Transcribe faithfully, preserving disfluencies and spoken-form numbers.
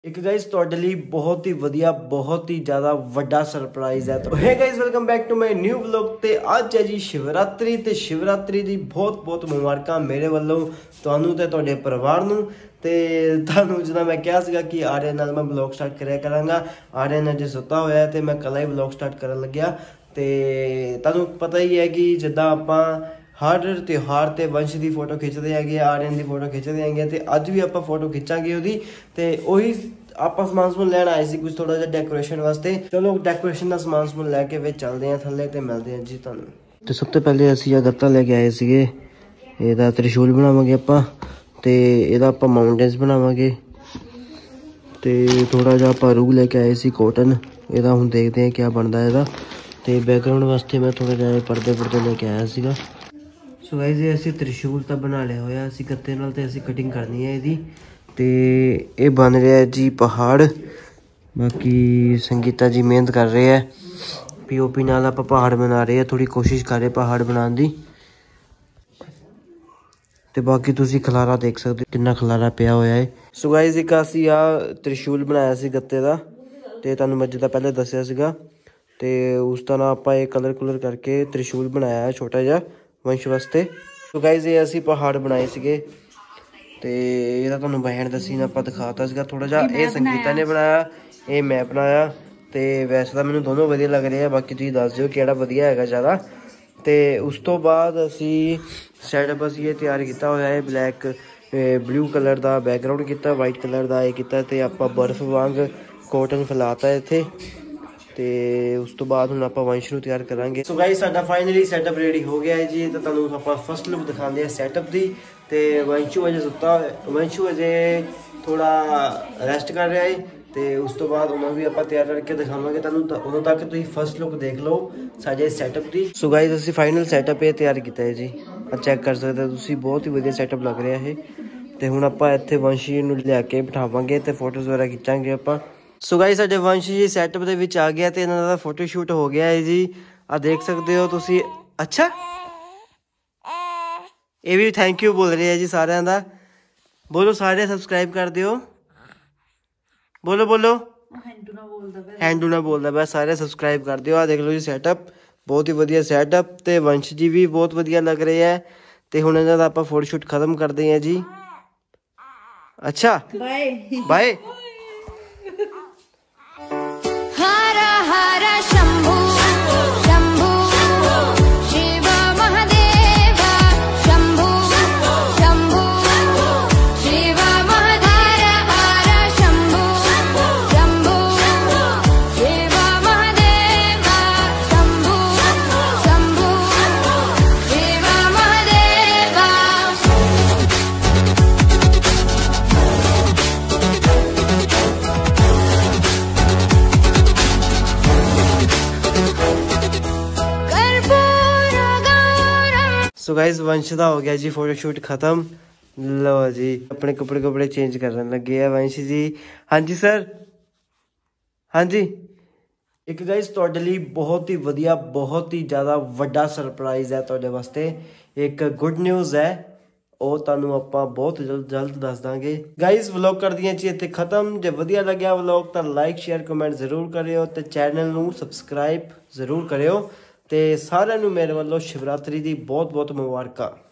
एक गाइज ਤੁਹਾਡੇ ਲਈ बहुत ही ਵਧੀਆ बहुत ही ज़्यादा ਵੱਡਾ ਸਰਪ੍ਰਾਈਜ਼ ਹੈ। तो hey guys welcome back to my new vlog. ਤੇ ਅੱਜ ਹੈ ਜੀ शिवरात्रि ਤੇ शिवरात्रि ਦੀ ਬਹੁਤ ਬਹੁਤ ਮੁਬਾਰਕਾਂ ਮੇਰੇ ਵੱਲੋਂ ਤੁਹਾਨੂੰ ਤੇ ਤੁਹਾਡੇ ਪਰਿਵਾਰ ਨੂੰ। ਤੇ ਤੁਹਾਨੂੰ ਜਿੱਦਾਂ ਮੈਂ ਕਿਹਾ ਸੀਗਾ ਕਿ ਆਰਿਆ ਨਾਲ ਮੈਂ ਵਲੌਗ ਸਟਾਰਟ ਕਰਿਆ ਕਰਾਂਗਾ। ਆਰਿਆ ਨੇ ਜੇ ਸੁੱਤਾ ਹੋਇਆ ਤੇ ਮੈਂ ਕੱਲਾ ਹੀ ਵਲੌਗ ਸਟਾਰਟ ਕਰਨ ਲੱਗਿਆ। ਤੇ ਤੁਹਾਨੂੰ ਪਤਾ ਹੀ ਹੈ ਕਿ ਜਿੱਦਾਂ ਆਪਾਂ हर त्योहार ते वंश की फोटो खिंचते हैं, आर्यन की फोटो खिंचते हैं, तो अज भी आप फोटो खिंचांगे उहदी। ते उही आप समान समून लैन आए सी कुछ थोड़ा जिहा डेकोरेशन वास्ते। चलो डेकोरेशन का समान समून लैके फिर चलते हैं थल्ले ते मिलते हैं जी तुहानूं। तो सब तो पहले असीं आ गत्ता लैके आए सीगे, इहदा त्रिशूल बनावांगे आपां ते इहदा आपां माउंटेन्स बनावांगे। ते थोड़ा जिहा आपां रूह लैके आए सी कॉटन, इहदा हुण देखते हैं क्या बनदा इहदा। ते बैकग्राउंड वास्ते मैं थोड़ा जिहा पर्दे पुर्दे लैके आया सीगा। सो गाइस ये असीं त्रिशूल तो बना लिया होया असीं गत्ते नाल ते असीं कटिंग करनी है इहदी। ते ये बन रहा है जी पहाड़। बाकी संगीता जी मेहनत कर रहे हैं, पी ओ पी नाल आपां पहाड़ बना रहे हैं, थोड़ी कोशिश कर रहे पहाड़ बनाने दी। ते बाकी तुसीं खलारा देख सकते हो कितना खलारा पिया होया है। सो गाइस एक असीं आ त्रिशूल बनाया सी गत्ते दा, ते तुहानूं मैं जिद्दां पहले दस्सिया सीगा। ते उस तरह आपां ये कलर कुलर करके त्रिशूल बनाया है छोटा जिहा वंश वास्ते। तो गाइज ये असी पहाड़ बनाए सीगे ते इहदा तुहानूं बहन दसी ने आपां दिखाता सीगा थोड़ा जिहा। ये संगीता ने बनाया, ये मैं बनाया। ते वैसे तो मैनूं दोनों वधिया लग रहे हैं, बाकी तुसीं दस दिओ किहड़ा वधिया हैगा ज़्यादा। ते उस तो बाद असी सैटअप असी ये तैयार किया होया है, ब्लैक ब्लू कलर का बैकग्राउंड किया, वाइट कलर का ये किया, ते आपां बर्फ वांग कॉटन फैलाता इत्थे। ते उस तो बाद हुण आपां वंश नूं तैयार करांगे। सो गाइस साडा फाइनली सैटअप रेडी हो गया है जी। तो तुहानूं आपां फस्ट लुक दिखांदे हैं सैटअप दी। ते वंशू अजे सुत्ता, वंशू अजे थोड़ा रेस्ट कर रहा है। ते उस तो बाद उन्होंने भी आपां तैयार करके दिखावांगे तुहानूं, उदों तक तुसीं फस्ट लुक देख लो साडे सैटअप दी। सो गाइस असीं फाइनल सैटअप ये तैयार कीता है जी, आ चैक कर सकदे हो तुसीं, बहुत ही वधिया सैटअप लग रहा है। ते हुण आपां इत्थे वंशी नूं लैके बिठावांगे ते फोटोज़ वगैरह खिंचांगे आपां। सो गाइस साडे वंश जी सैटअप दे विच आ गया ते इन्हां दा फोटो शूट हो गया है जी, आ देख सकते हो तुसी। अच्छा ये भी थैंक यू बोल रहे हैं जी सारिआं दा। बोलो सारे सब्सक्राइब कर दिओ, बोलो बोलो। हैंडू ना बोलदा पिया, सारे सब्सक्राइब कर दिओ। आ देख लो जी सैटअप, बहुत ही वधिया सैटअप। ते वंश जी भी बहुत वधिया लग रहे हैं। ते हुण इन्हां दा आपां फोटो शूट खत्म करदे हैं जी। अच्छा बाय बाय। सो गाइस वंश का हो गया जी फोटो शूट खत्म। लो जी अपने कपड़े कपड़े चेंज करने लगे है वंश जी। हाँ जी सर, हाँ जी। एक गाइस तुहाडे लई बहुत ही वधिया बहुत ही ज़्यादा वड्डा सरप्राइज़ है तुहाडे वास्ते। एक गुड न्यूज़ है, ਉਹ ਤੁਹਾਨੂੰ ਆਪਾਂ ਬਹੁਤ ਜਲਦ ਜਲਦ ਦੱਸ ਦਾਂਗੇ। ਗਾਇਜ਼ ਵਲੌਗ ਕਰਦੀ ਹਾਂ ਜੀ ਇੱਥੇ ਖਤਮ। ਜੇ ਵਧੀਆ ਲੱਗਿਆ ਵਲੌਗ ਤਾਂ ਲਾਈਕ ਸ਼ੇਅਰ ਕਮੈਂਟ ਜ਼ਰੂਰ ਕਰਿਓ ਤੇ ਚੈਨਲ ਨੂੰ ਸਬਸਕ੍ਰਾਈਬ ਜ਼ਰੂਰ ਕਰਿਓ। ਤੇ ਸਾਰਿਆਂ ਨੂੰ ਮੇਰੇ ਵੱਲੋਂ ਸ਼ਿਵਰਾਤਰੀ ਦੀ ਬਹੁਤ ਬਹੁਤ ਮੁਬਾਰਕਾਂ।